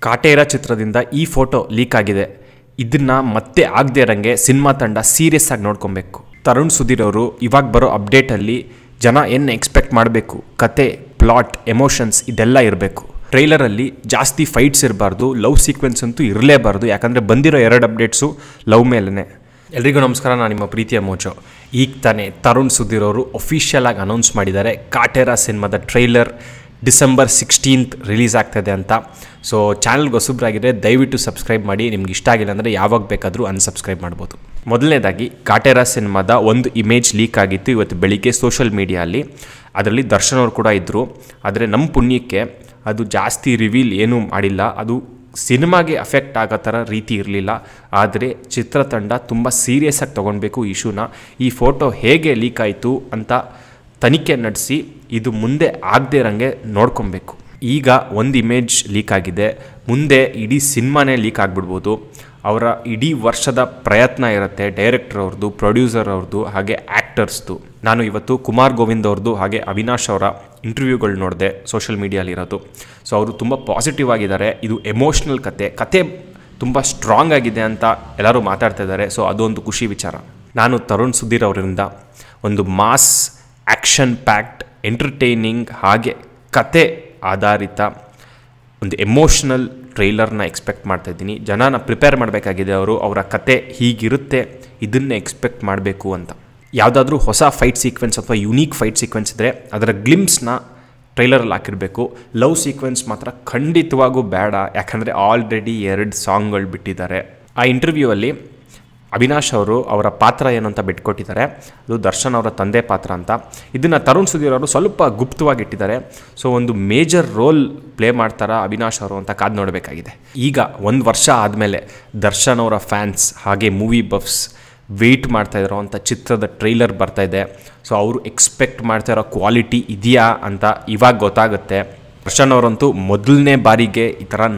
ಕಾಟೇರ ಚಿತ್ರದಿಂದ ಈ photo leak ಆಗಿದೆ. ಇದನ್ನ ಮತ್ತೆ ಆಗದೆ ಇರಂಗೆ ಸಿನಿಮಾ ತಂಡ ಸೀರಿಯಸ್ ಆಗಿ ನೋಡ್ಕೊಬೇಕು. ತರುಣ್ ಸುಧೀರ್ ಅವರು ಇವಾಗ ಬರೋ ಅಪ್ಡೇಟಲ್ಲಿ ಜನ ಏನು ಎಕ್ಸ್ಪೆಕ್ಟ್ ಮಾಡಬೇಕು, ಕತೆ, ಪ್ಲಾಟ್, ಎಮೋಷನ್ಸ್ ಇದೆಲ್ಲ ಇರಬೇಕು. ಟ್ರೈಲರಲ್ಲಿ ಜಾಸ್ತಿ ಫೈಟ್ಸ್ ಇರಬಾರ್ದು, ಲವ್ ಸೀಕ್ವೆನ್ಸ್ ಅಂತೂ ಇರಲೇಬಾರ್ದು. ಯಾಕಂದರೆ ಬಂದಿರೋ 2 ಅಪ್ಡೇಟ್ಸು ಲವ್ ಮೇಲೇ. ಎಲ್ರಿಗೂ ನಮಸ್ಕಾರ, ನಾನು ನಿಮ್ಮ ಪ್ರೀತಿಯ ಮೋಜೋ. ಈಗ ತಾನೇ ತರುಣ್ ಸುಧೀರ್ ಅವರು ಅಫಿಷಿಯಲ್ ಆಗಿ ಅನೌನ್ಸ್ ಮಾಡಿದ್ದಾರೆ ಕಾಟೇರ ಸಿನಿಮಾದ ಟ್ರೈಲರ್ ಡಿಸೆಂಬರ್ 16th ರಿಲೀಸ್ ಆಗ್ತಾಯಿದೆ ಅಂತ. ಸೊ ಚಾನಲ್ಗೆ ಹೊಸಬ್ರಾಗಿದ್ದರೆ ದಯವಿಟ್ಟು ಸಬ್ಸ್ಕ್ರೈಬ್ ಮಾಡಿ. ನಿಮ್ಗೆ ಇಷ್ಟ ಆಗಿಲ್ಲ ಅಂದರೆ ಯಾವಾಗ ಬೇಕಾದರೂ ಅನ್ಸಬ್ಸ್ಕ್ರೈಬ್ ಮಾಡ್ಬೋದು. ಮೊದಲನೇದಾಗಿ ಕಾಟೇರ ಸಿನಿಮಾದ ಒಂದು ಇಮೇಜ್ ಲೀಕ್ ಆಗಿತ್ತು ಇವತ್ತು ಬೆಳಿಗ್ಗೆ ಸೋಷಲ್ ಮೀಡಿಯಲ್ಲಿ. ಅದರಲ್ಲಿ ದರ್ಶನ್ ಅವರು ಕೂಡ ಇದ್ದರು. ಆದರೆ ನಮ್ಮ ಪುಣ್ಯಕ್ಕೆ ಅದು ಜಾಸ್ತಿ ರಿವೀಲ್ ಏನೂ ಮಾಡಿಲ್ಲ. ಅದು ಸಿನಿಮಾಗೆ ಅಫೆಕ್ಟ್ ಆಗೋ ಥರ ರೀತಿ ಇರಲಿಲ್ಲ. ಆದರೆ ಚಿತ್ರತಂಡ ತುಂಬ ಸೀರಿಯಸ್ ಆಗಿ ತೊಗೊಳ್ಬೇಕು ಇಶ್ಯೂನ. ಈ ಫೋಟೋ ಹೇಗೆ ಲೀಕ್ ಆಯಿತು ಅಂತ ತನಿಖೆ ನಡೆಸಿ ಇದು ಮುಂದೆ ಆಗದೇ ಇರೋಂಗೆ ನೋಡ್ಕೊಬೇಕು. ಈಗ ಒಂದು ಇಮೇಜ್ ಲೀಕ್ ಆಗಿದೆ, ಮುಂದೆ ಇಡೀ ಸಿನಿಮಾನೇ ಲೀಕ್ ಆಗಿಬಿಡ್ಬೋದು. ಅವರ ಇಡೀ ವರ್ಷದ ಪ್ರಯತ್ನ ಇರುತ್ತೆ, ಡೈರೆಕ್ಟರ್ ಅವ್ರದ್ದು, ಪ್ರೊಡ್ಯೂಸರ್ ಅವ್ರದ್ದು, ಹಾಗೆ ಆ್ಯಕ್ಟರ್ಸ್ದು. ನಾನು ಇವತ್ತು ಕುಮಾರ್ ಗೋವಿಂದ್ ಅವ್ರದ್ದು ಹಾಗೆ ಅವಿನಾಶ್ ಅವರ ಇಂಟರ್ವ್ಯೂಗಳು ನೋಡಿದೆ ಸೋಷಲ್ ಮೀಡಿಯಾಲಿರೋದು. ಸೊ ಅವರು ತುಂಬ ಪಾಸಿಟಿವ್ ಆಗಿದ್ದಾರೆ. ಇದು ಎಮೋಷ್ನಲ್ ಕತೆ ತುಂಬ ಸ್ಟ್ರಾಂಗ್ ಆಗಿದೆ ಅಂತ ಎಲ್ಲರೂ ಮಾತಾಡ್ತಾ ಇದ್ದಾರೆ. ಸೊ ಅದೊಂದು ಖುಷಿ ವಿಚಾರ. ನಾನು ತರುಣ್ ಸುಧೀರ್ ಅವರಿಂದ ಒಂದು ಮಾಸ್, ಆ್ಯಕ್ಷನ್ ಪ್ಯಾಕ್ಡ್, ಎಂಟರ್ಟೈನಿಂಗ್ ಹಾಗೆ ಕತೆ ಆಧಾರಿತ ಒಂದು ಎಮೋಷ್ನಲ್ ಟ್ರೈಲರ್ನ ಎಕ್ಸ್ಪೆಕ್ಟ್ ಮಾಡ್ತಾಯಿದ್ದೀನಿ. ಜನನ ಪ್ರಿಪೇರ್ ಮಾಡಬೇಕಾಗಿದೆ. ಅವರ ಕತೆ ಹೀಗಿರುತ್ತೆ, ಇದನ್ನೇ ಎಕ್ಸ್ಪೆಕ್ಟ್ ಮಾಡಬೇಕು ಅಂತ. ಯಾವುದಾದ್ರೂ ಹೊಸ ಫೈಟ್ ಸೀಕ್ವೆನ್ಸ್ ಅಥವಾ ಯುನೀಕ್ ಫೈಟ್ ಸೀಕ್ವೆನ್ಸ್ ಇದ್ದರೆ ಅದರ ಗ್ಲಿಮ್ಸ್ನ ಟ್ರೈಲರಲ್ಲಿ ಹಾಕಿರಬೇಕು. ಲವ್ ಸೀಕ್ವೆನ್ಸ್ ಮಾತ್ರ ಖಂಡಿತವಾಗೂ ಬೇಡ, ಯಾಕಂದರೆ ಆಲ್ರೆಡಿ 2 ಸಾಂಗ್ಗಳು ಬಿಟ್ಟಿದ್ದಾರೆ. ಆ ಇಂಟರ್ವ್ಯೂ ಅಲ್ಲಿ ಅವಿನಾಶ್ ಅವರು ಅವರ ಪಾತ್ರ ಏನು ಅಂತ ಬಿಟ್ಕೊಟ್ಟಿದ್ದಾರೆ. ಅದು ದರ್ಶನ್ ಅವರ ತಂದೆ ಪಾತ್ರ ಅಂತ. ಇದನ್ನು ತರುಣ್ ಸುಧೀರ್ ಅವರು ಸ್ವಲ್ಪ ಗುಪ್ತವಾಗಿಟ್ಟಿದ್ದಾರೆ. ಸೊ ಒಂದು ಮೇಜರ್ ರೋಲ್ ಪ್ಲೇ ಮಾಡ್ತಾರಾ ಅವಿನಾಶ್ ಅವರು ಅಂತ ಕಾದು ನೋಡಬೇಕಾಗಿದೆ. ಈಗ 1 ವರ್ಷ ಆದಮೇಲೆ ದರ್ಶನ್ ಅವರ ಫ್ಯಾನ್ಸ್ ಹಾಗೆ ಮೂವಿ ಬಫ್ಸ್ ವೆಯ್ಟ್ ಮಾಡ್ತಾಯಿರೋ ಅಂಥ ಚಿತ್ರದ ಟ್ರೈಲರ್ ಬರ್ತಾಯಿದೆ. ಸೊ ಅವರು ಎಕ್ಸ್ಪೆಕ್ಟ್ ಮಾಡ್ತಾ ಇರೋ ಕ್ವಾಲಿಟಿ ಇದೆಯಾ ಅಂತ ಇವಾಗ ಗೊತ್ತಾಗುತ್ತೆ. ದರ್ಶನ್ ಅವರಂತೂ ಮೊದಲನೇ ಬಾರಿಗೆ ಈ ಥರ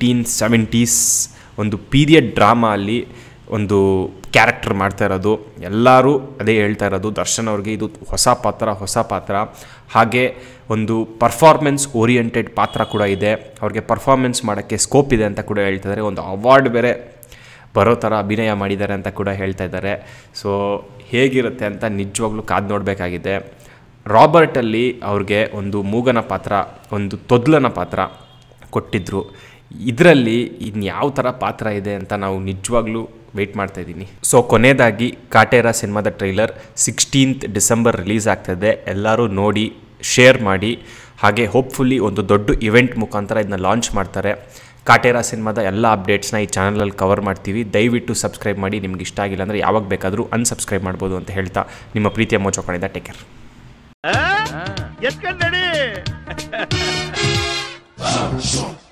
1970s ಒಂದು ಪೀರಿಯಡ್ ಡ್ರಾಮಾ ಅಲ್ಲಿ ಒಂದು ಕ್ಯಾರೆಕ್ಟರ್ ಮಾಡ್ತಾ ಇರೋದು. ಎಲ್ಲರೂ ಅದೇ ಹೇಳ್ತಾ ಇರೋದು, ದರ್ಶನ್ ಅವ್ರಿಗೆ ಇದು ಹೊಸ ಪಾತ್ರ ಹಾಗೆ ಒಂದು ಪರ್ಫಾರ್ಮೆನ್ಸ್ ಓರಿಯೆಂಟೆಡ್ ಪಾತ್ರ ಕೂಡ ಇದೆ. ಅವ್ರಿಗೆ ಪರ್ಫಾರ್ಮೆನ್ಸ್ ಮಾಡೋಕ್ಕೆ ಸ್ಕೋಪ್ ಇದೆ ಅಂತ ಕೂಡ ಹೇಳ್ತಿದ್ದಾರೆ. ಒಂದು ಅವಾರ್ಡ್ ಬೇರೆ ಬರೋ ಥರ ಅಭಿನಯ ಮಾಡಿದ್ದಾರೆ ಅಂತ ಕೂಡ ಹೇಳ್ತಾ ಇದ್ದಾರೆ. ಸೊ ಹೇಗಿರುತ್ತೆ ಅಂತ ನಿಜವಾಗ್ಲೂ ಕಾದು ನೋಡಬೇಕಾಗಿದೆ. ರಾಬರ್ಟಲ್ಲಿ ಅವ್ರಿಗೆ ಒಂದು ಮೂಗನ ಪಾತ್ರ, ಒಂದು ತೊದ್ಲನ ಪಾತ್ರ ಕೊಟ್ಟಿದ್ದರು. ಇದರಲ್ಲಿ ಇನ್ಯಾವ ಥರ ಪಾತ್ರ ಇದೆ ಅಂತ ನಾವು ನಿಜವಾಗ್ಲೂ ವೆಯ್ಟ್ ಮಾಡ್ತಾಯಿದ್ದೀನಿ. ಸೊ ಕೊನೆಯದಾಗಿ ಕಾಟೇರ ಸಿನಿಮಾದ ಟ್ರೈಲರ್ 16th ಡಿಸೆಂಬರ್ ರಿಲೀಸ್ ಆಗ್ತಾಯಿದೆ. ಎಲ್ಲರೂ ನೋಡಿ, ಶೇರ್ ಮಾಡಿ. ಹಾಗೆ ಹೋಪ್ಫುಲ್ಲಿ ಒಂದು ದೊಡ್ಡ ಇವೆಂಟ್ ಮುಖಾಂತರ ಇದನ್ನ ಲಾಂಚ್ ಮಾಡ್ತಾರೆ. ಕಾಟೇರ ಸಿನಿಮಾದ ಎಲ್ಲ ಅಪ್ಡೇಟ್ಸ್ನ ಈ ಚಾನಲಲ್ಲಿ ಕವರ್ ಮಾಡ್ತೀವಿ. ದಯವಿಟ್ಟು ಸಬ್ಸ್ಕ್ರೈಬ್ ಮಾಡಿ. ನಿಮ್ಗೆ ಇಷ್ಟ ಆಗಿಲ್ಲ ಅಂದರೆ ಯಾವಾಗ ಬೇಕಾದರೂ ಅನ್ಸಬ್ಸ್ಕ್ರೈಬ್ ಮಾಡ್ಬೋದು ಅಂತ ಹೇಳ್ತಾ ನಿಮ್ಮ ಪ್ರೀತಿಯ ಮೋಚೋಕೊಂಡಿದ್ದ. Take care.